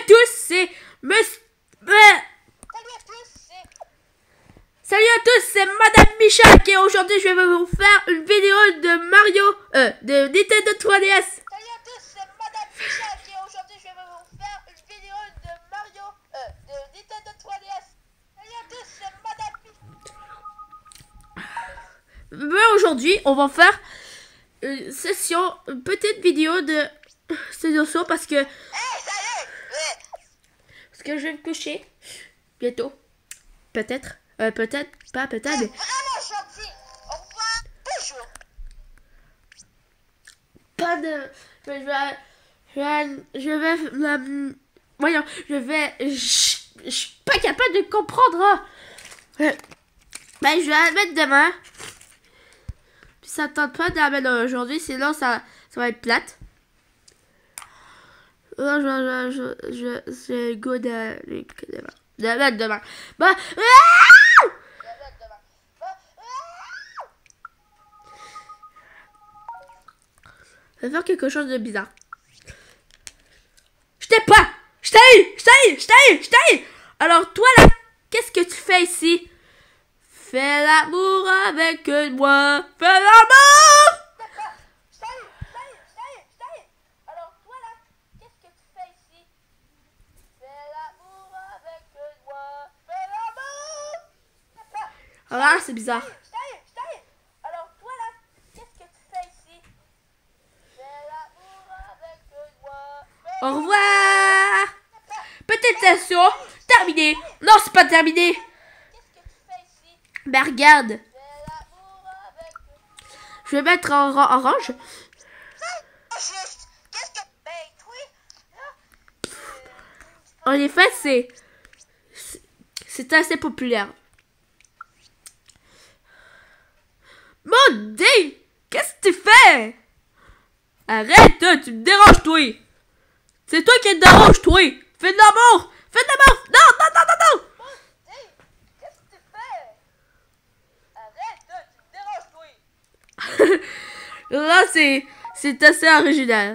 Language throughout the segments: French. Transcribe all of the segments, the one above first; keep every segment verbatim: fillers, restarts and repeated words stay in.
à tous, c'est Monsieur... Salut à tous, c'est... Salut à tous, c'est Madame Michak et aujourd'hui je vais vous faire une vidéo de Mario, euh, de Nintendo trois D S. Salut à tous, c'est Madame Michak et aujourd'hui je vais vous faire une vidéo de Mario, euh, de Nintendo trois D S. Salut à tous, c'est Madame Michak. Mais aujourd'hui, on va faire une session, une petite vidéo de session parce que... Hey, salut! Ouais. Parce que je vais me coucher bientôt. Peut-être. Euh, peut-être. Pas peut-être. C'est Mais... vraiment gentil. Au revoir. Bonjour. Pas de... Je vais... Je vais... Je vais... euh, voyons. Je vais... Je je suis pas capable de comprendre. Hein. Euh, Ben, je vais la mettre demain. Puis ça ne tente pas de la mettre aujourd'hui. Sinon, ça, ça va être plate. Non, je... Je... Je... je J'ai le goût de... De la mettre demain. Bon... Ah! Je vais mettre demain. Bon, ah! Je vais faire quelque chose de bizarre. Je t'ai pas! Je t'ai eu! Je t'ai eu! Je t'ai eu! Je t'ai eu! Alors toi là, qu'est-ce que tu fais ici? Fais l'amour avec moi! Fais l'amour! Salut, salut, salut, salut. Alors toi là, qu'est-ce que tu fais ici? Fais l'amour avec moi. Fais l'amour. Ah, c'est bizarre. Salut, salut, salut. Alors toi là, qu'est-ce que tu fais ici? Fais l'amour avec moi. Fais Au revoir! Petite session terminée. Non, c'est pas terminé. Qu'est-ce que tu fais ici? Ben regarde. Fais l'amour avec moi. Je vais mettre en ra- orange. Juste, qu'est-ce que... Ben, toi, là, En effet, c'est... c'est- C'est assez populaire. Mon Dieu! Qu'est-ce que tu fais? Arrête, hein, tu me déranges, toi! C'est toi qui te dérange, toi! Fais de l'amour! Fais de l'amour! Non, non, non, non, non! hey, qu'est-ce que tu fais? Arrête, là, tu me déranges, toi. Là, c'est... C'est assez original.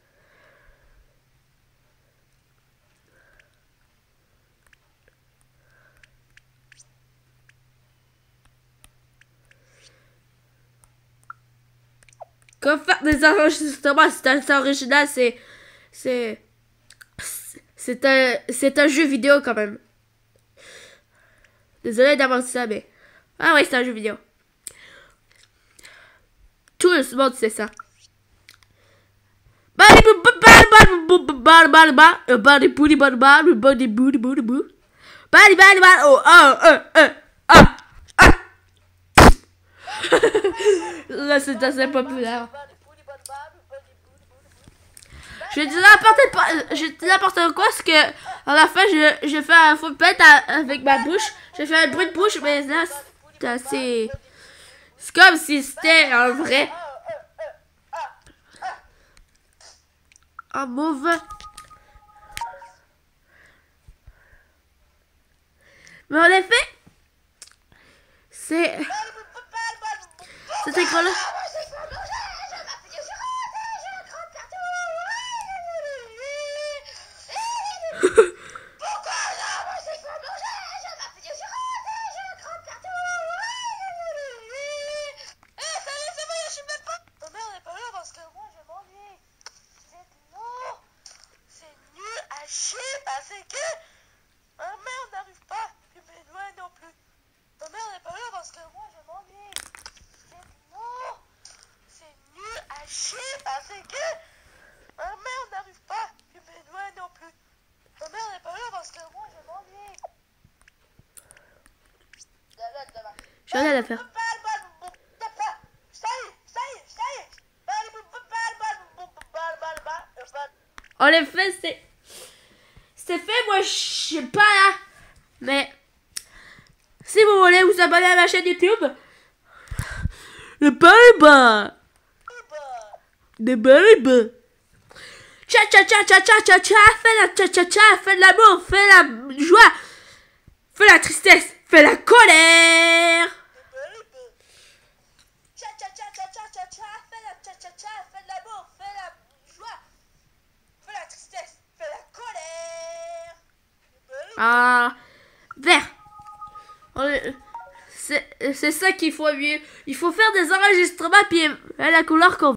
Comme faire des enregistrements, c'est assez original, c'est... C'est... C'est un... C'est un jeu vidéo, quand même. Désolé d'avoir dit ça, mais... Ah ouais, c'est un jeu vidéo. Tout le monde sait ça. Oh, ah, ah, ah, ah, ah. Là, c'est assez populaire. Je dis n'importe quoi, je dis n'importe quoi, parce que à la fin, je, je fais un faux pète avec ma bouche. Je fais un bruit de bouche, mais là, c'est assez... C'est comme si c'était un vrai... Un mauvais... Mais en effet, c'est... Cet écran-là... Parce que ma mère n'arrive pas, et mes doigts non plus. Ma mère n'est pas là parce que moi je m'ennuie. C'est non, c'est nul à chier parce que ma mère n'arrive pas, et mes doigts non plus. Ma mère n'est pas là parce que moi je m'ennuie. J'ai rien à faire. En effet, c'est... C'est fait, moi, je sais pas, là. Mais... Si vous voulez vous abonner à ma chaîne YouTube... Le bulbe. Le bulbe. Tcha tcha tcha tcha tcha tcha tcha. Fais la tcha tcha tcha. Fais de l'amour. Fais la joie. Fais la tristesse. Fais la colère. Tcha tcha tcha tcha tcha tcha tcha. Fais la tcha tcha tcha. Fais de l'amour. Fais la joie. Fais la tristesse. Fais la colère. à vert. C'est ça qu'il faut mieux. Il faut faire des enregistrements puis la couleur qu'on